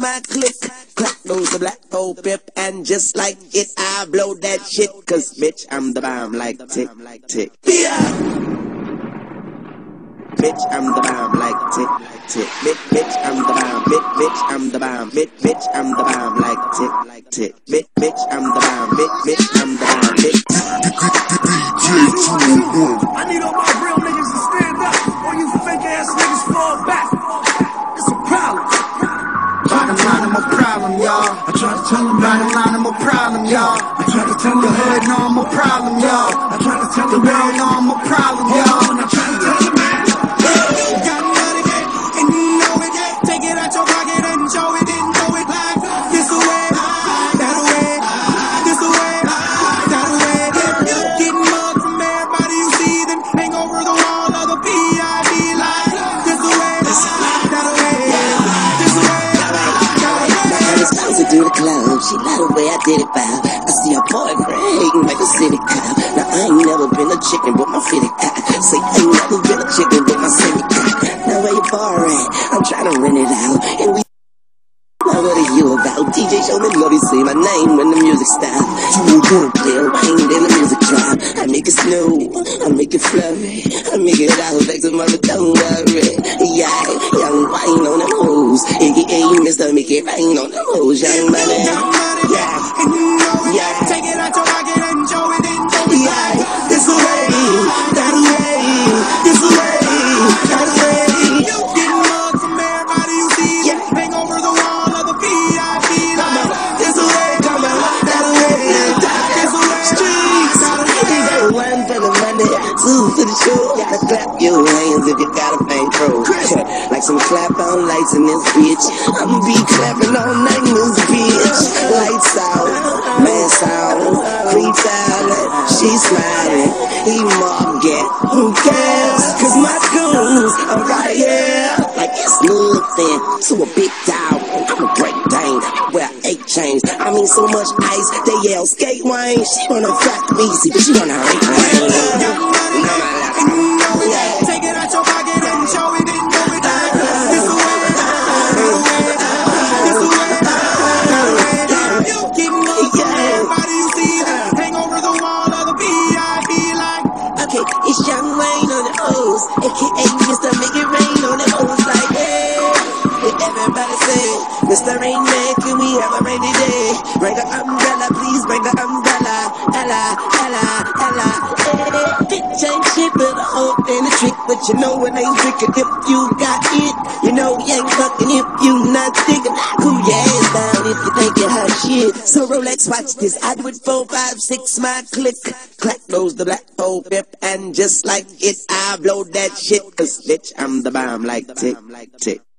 my click. Clack goes the black hole pip, and just like it, I blow that shit. Cause bitch, I'm the bomb like tick, tick. Yeah. Bitch, I'm the bomb like tick, tick. Bitch, I'm the bomb. Bitch, I'm the bomb. Bitch, I'm the bomb like tick, tick. Bitch, I'm the bomb. Bitch, I'm the bomb. Bitch. I need all my real niggas to stand up, or you fake ass niggas fall back. It's a problem. Bottom line, I'm a problem, y'all. I try to tell them. Bottom line, I'm a problem, y'all. I try to tell them. The hood know I'm a problem, y'all. I try to tell The them. world know I'm a problem, y'all. I try to tell them, man. Got money, and you know it. Take it out your pocket and show it. Didn't know it like this away, that away, this away, that away. Getting mugged from everybody you see, then hang over the wall of the PID like this away, that away, this away, that away. I was closer to the club. She love the way I did it, bow. I see her boyfriend hating like a city cop. Now I ain't never been a chicken, but my fitted cock. Say I ain't never been a chicken, but my semi cock. Now where your bar at? I'm trying to rent it out, and we. Now what are you about? DJ show me love, you say my name when the music stops. You gonna play a Wayne, then the music drop. I make it snow, I make it flurry, I make it out back tomorrow, don't worry. Yeah, young wine on them hoes, aka Mr. Make It Rain on them hoes, young money. Yeah, and you know it. Yeah. Take it out your pocket and show it. Didn't know it Yeah, like this way, that way, this way, that way. getting mugged from everybody you see. Yeah. Hang over the wall of the PID like This way, come on, that way, this away. streets. You got one for the money, two for the show. Gotta clap your hands if you got a bankroll. Like some clap on lights in this bitch. I'ma be clapping all night in this bitch. Lights out, mask out, creeps out. She smiling, he mocking. Who cares? Cause my goons are right here. Like it's nothing to a big dog. I'm a break down. I wear 8 chains. I mean so much ice. They yell skate Wayne. She wanna fuck me, see, but she wanna hate Wayne. Take it out your pocket and show it. Didn't know it like this away, this away, that away. Getting mugged from everybody you see. Hang over the wall of the PID like Okay, it's Young Wayne on the O's, aka Mr. Make It Rain on the O's, like hey. Everybody say, Mr. Rain Man, can we have a rainy day? Bring the umbrella, please bring the umbrella. Ella, Ella, Ella. Hey, bitch ain't shit but a hope and a trick, but you know it ain't trickin' if you got it. You know you ain't fucking if you not thinking. Cool your ass down if you think you hot shit. So Rolex, watch this. I do it 4, 5, 6, my click. Clack goes the black hole pip, and just like it, I blow that shit. Cause bitch, I'm the bomb like tick, tick.